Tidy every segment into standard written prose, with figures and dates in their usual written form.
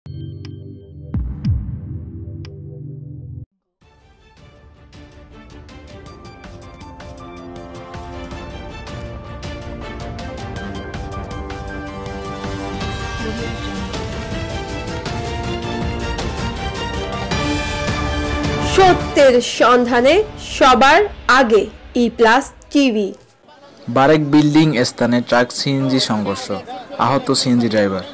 সত্যের সন্ধানে সবার আগে ইপ্লাস টিভি। বারেক বিল্ডিং স্থানে ট্রাক সিএনজি সংঘর্ষ, আহত সিএনজি ড্রাইভার।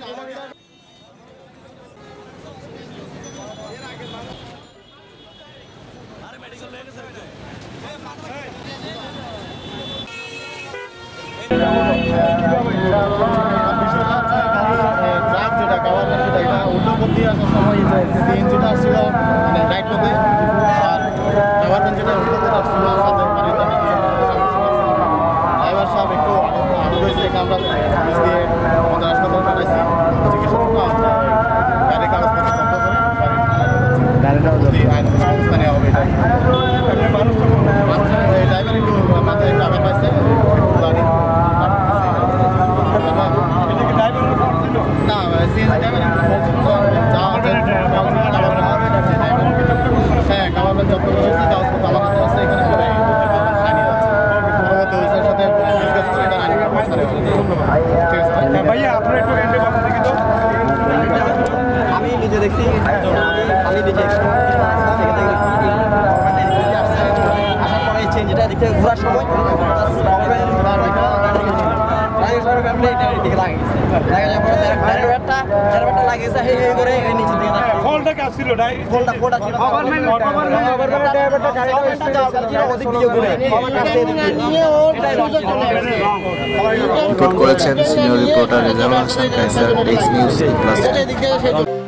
আমি নিজে দেখছি, আমি নিজে আসার পরে চেঞ্জটা দেখতে ঘোরার সময় রিপোর্ট করেছেন senior reporter Rezaul Hasan Kaiser, text news plus.